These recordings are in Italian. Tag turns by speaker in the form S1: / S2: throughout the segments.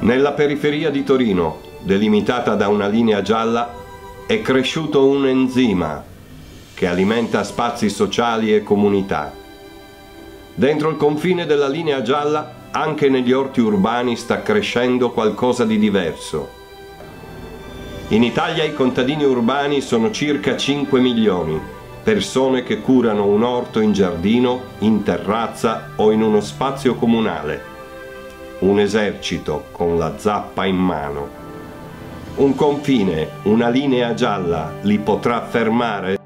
S1: Nella periferia di Torino, delimitata da una linea gialla, è cresciuto un enzima che alimenta spazi sociali e comunità. Dentro il confine della linea gialla, anche negli orti urbani sta crescendo qualcosa di diverso. In Italia i contadini urbani sono circa 5 milioni, persone che curano un orto in giardino, in terrazza o in uno spazio comunale. Un esercito con la zappa in mano. Un confine, una linea gialla li potrà fermare?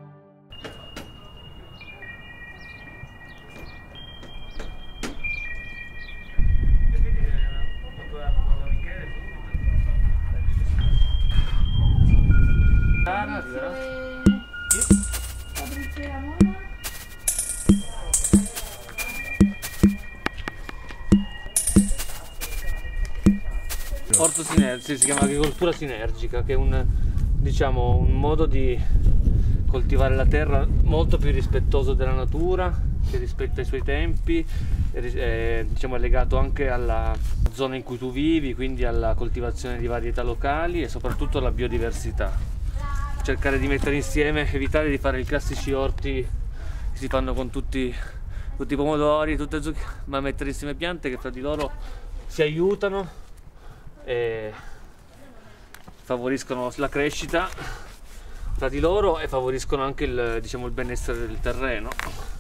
S2: Orto sinergico, si chiama agricoltura sinergica, che è un modo di coltivare la terra molto più rispettoso della natura, che rispetta i suoi tempi, è legato anche alla zona in cui tu vivi, quindi alla coltivazione di varietà locali e soprattutto alla biodiversità. Cercare di mettere insieme, evitare di fare i classici orti che si fanno con tutti i pomodori, tutte zucche, ma mettere insieme piante che fra di loro si aiutano e favoriscono la crescita tra di loro e favoriscono anche il benessere del terreno.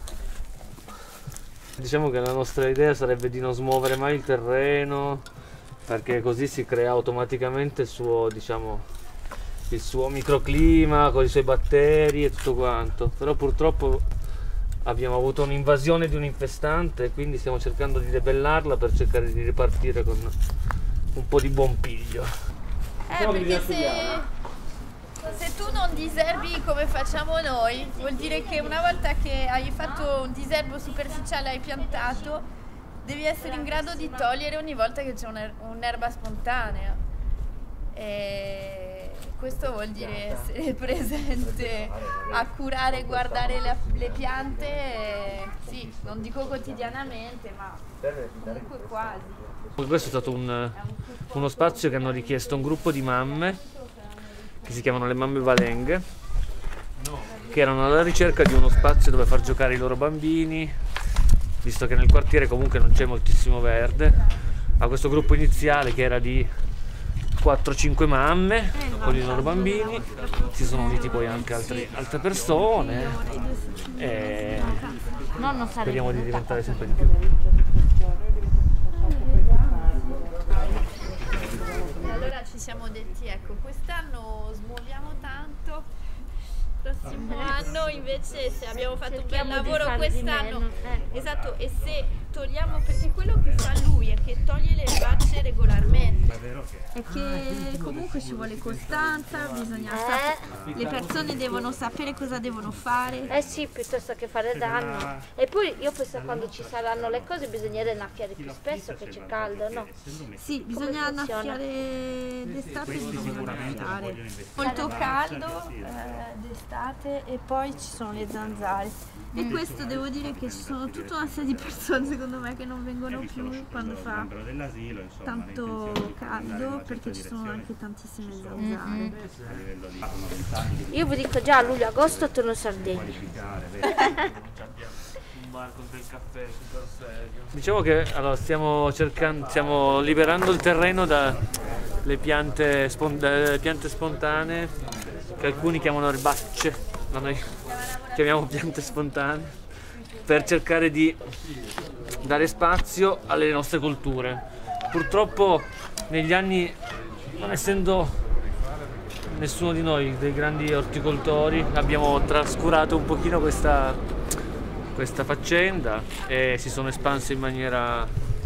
S2: Diciamo che la nostra idea sarebbe di non smuovere mai il terreno, perché così si crea automaticamente il suo microclima con i suoi batteri e tutto quanto. Però purtroppo abbiamo avuto un'invasione di un infestante e quindi stiamo cercando di debellarla per cercare di ripartire con un po' di buon piglio.
S3: Perché se tu non diserbi come facciamo noi, vuol dire che una volta che hai fatto un diserbo superficiale, hai piantato, devi essere in grado di togliere ogni volta che c'è un'erba spontanea. E questo vuol dire essere presente a curare e guardare le piante, sì, non dico quotidianamente, ma comunque quasi.
S2: Questo è stato uno spazio che hanno richiesto un gruppo di mamme che si chiamano le mamme valenghe, che erano alla ricerca di uno spazio dove far giocare i loro bambini, visto che nel quartiere comunque non c'è moltissimo verde. A questo gruppo iniziale, che era di 4-5 mamme con i loro bambini, si sono uniti poi anche altre persone e speriamo di diventare sempre di più.
S3: Allora ci siamo detti, ecco, quest'anno smuoviamo tanto, prossimo anno invece, se abbiamo fatto un bel lavoro quest'anno, esatto, e se togliamo, perché quello che fa lui è che toglie le erbacce regolarmente, è che comunque ci vuole costanza, bisogna le persone devono sapere cosa devono fare.
S4: Sì, piuttosto che fare danno. E poi io penso che quando ci saranno le cose bisognerà annaffiare più spesso, che c'è caldo, no?
S3: Sì, bisogna annaffiare d'estate, bisogna annaffiare. Molto caldo d'estate e poi ci sono le zanzare. E questo devo dire che ci sono tutta una serie di persone secondo me che non vengono più quando fa tanto caldo, perché ci sono anche tantissime zanzare.
S4: Io vi dico già a luglio-agosto torno in Sardegna.
S2: Diciamo che allora, stiamo liberando il terreno dalle piante spontanee, che alcuni chiamano erbacce, ma noi chiamiamo piante spontanee, per cercare di dare spazio alle nostre colture. Purtroppo negli anni, non essendo nessuno di noi dei grandi orticoltori, abbiamo trascurato un pochino questa faccenda e si sono espanse in maniera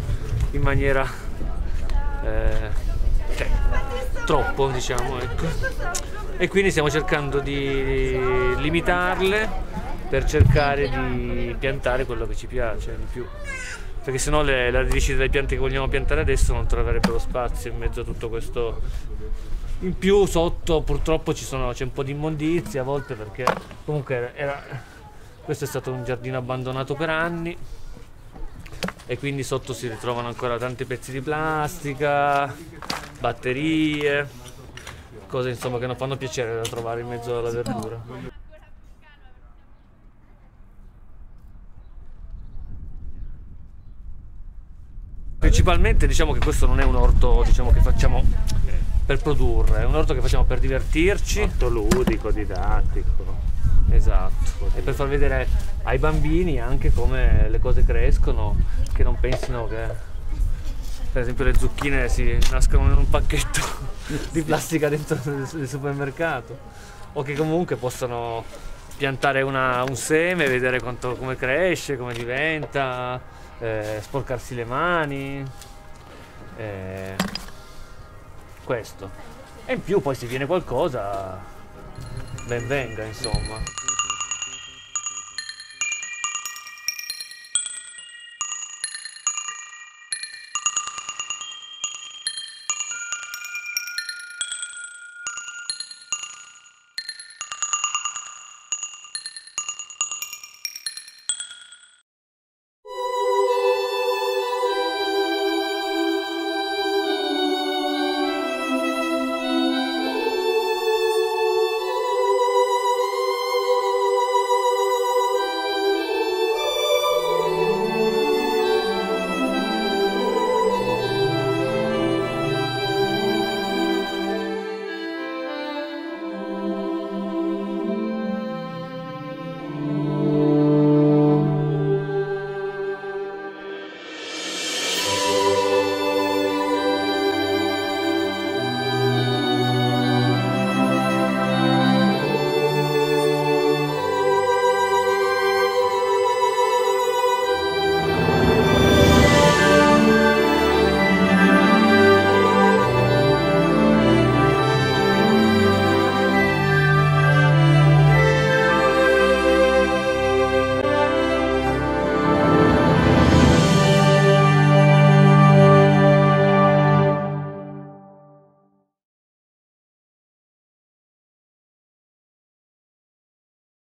S2: troppo, diciamo, ecco. E quindi stiamo cercando di limitarle per cercare di piantare quello che ci piace di più, perché sennò le radici delle piante che vogliamo piantare adesso non troverebbero spazio in mezzo a tutto questo. In più sotto purtroppo c'è un po' di immondizia a volte, perché comunque questo è stato un giardino abbandonato per anni e quindi sotto si ritrovano ancora tanti pezzi di plastica, batterie, cose insomma che non fanno piacere da trovare in mezzo alla verdura. Principalmente diciamo che questo non è un orto, diciamo, che facciamo per produrre, è un orto che facciamo per divertirci.
S5: Orto ludico, didattico.
S2: Esatto, e per far vedere ai bambini anche come le cose crescono, che non pensino che per esempio le zucchine si nascono in un pacchetto di plastica dentro del supermercato, o che comunque possono piantare un seme, vedere come cresce, come diventa, sporcarsi le mani, questo. E in più poi se viene qualcosa ben venga, insomma.